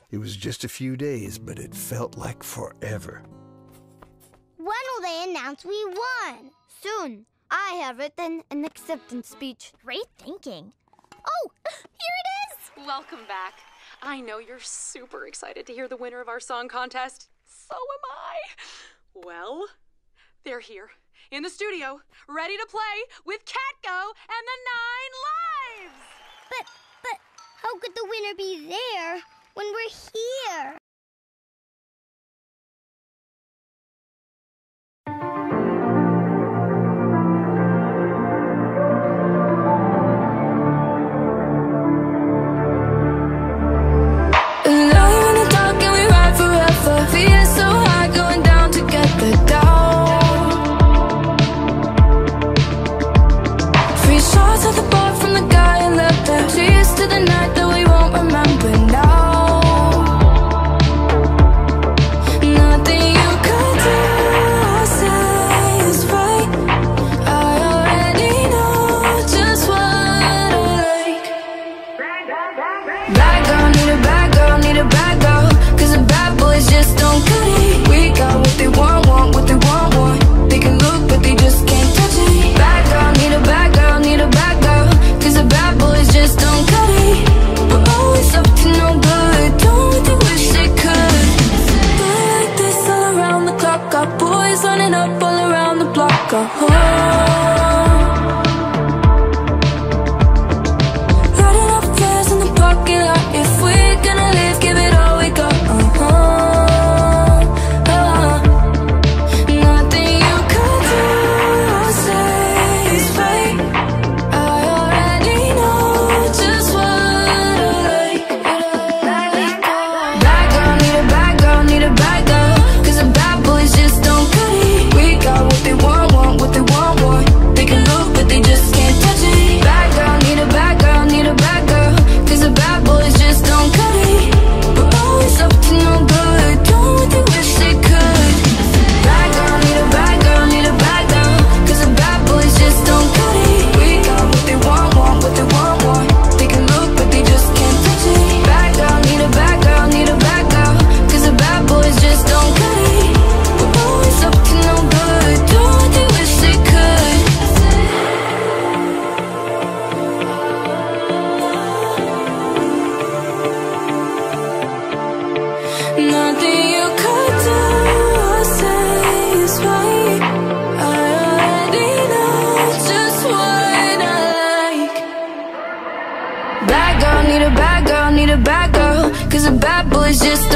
It was just a few days, but it felt like forever. When will they announce we won? Soon. I have written an acceptance speech. Great thinking. Oh, here it is! Welcome back. I know you're super excited to hear the winner of our song contest. So am I. Well, they're here in the studio, ready to play with Catgo and the 9 Lives. But how could the winner be there when we're here?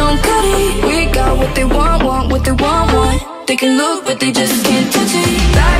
They can look, but they just can't touch it.